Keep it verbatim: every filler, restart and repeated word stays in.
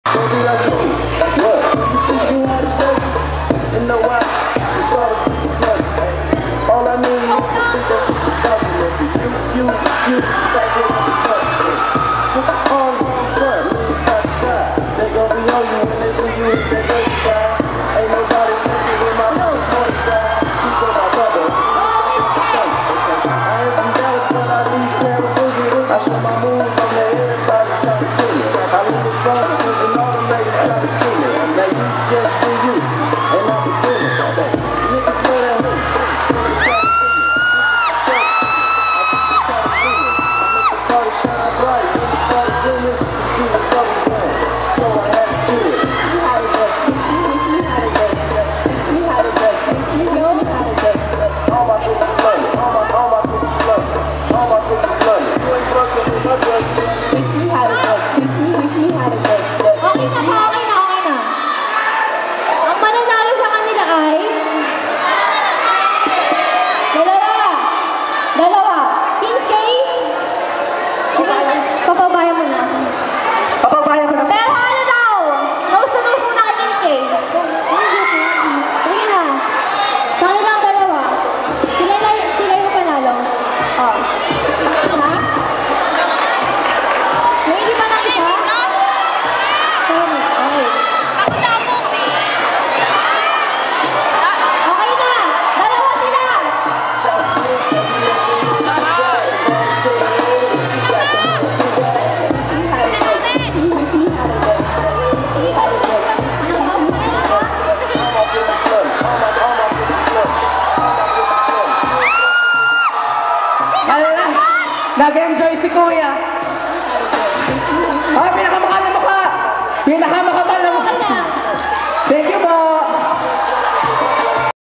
Baby, that's me. What? You think you had a taste? You know what? It's all a piece of place. All I need is to think that shit is popular. You, you, you, back in the country. Put the arms on front, lean side to side. They gon' be on you when they see you with that baby side. Ain't nobody messing with my forty side. You go my brother. I ain't from Dallas, but I need television. I show my moves on there, everybody try to kill me. I leave the front and all the ladies try to steal me. And they just for you, and I'm the winner. Niggas know that hood. So they try to steal me. I make the party shine bright. When the party finish, you the bubble gum. So I had to do it. Teach me how to duck. Teach me, teach me how to duck. Teach me how to duck. Teach me, teach me how to duck. All my bitches love me. All my, all my bitches love me. All my bitches love me. You ain't fucking with my brother. Teach me how to duck. Teach me, teach me how to duck. Okay na po, okay na, okay na. Ang mananalo sa kanila ay dalawa. Dalawa. King K. Papabayan mo na. Papabayan ko na. Pero ano daw? Nauso-nuso na kay King K. Sige na. Sa kanilang dalawa. Sila na, sila yung panalo. Oh. Ha? May hindi pa ng isa? Okay. Okay na! Dalawa sila! Nag-enjoy si Kuya. Ay, pinakamakal na mukha! Pinakamakapal na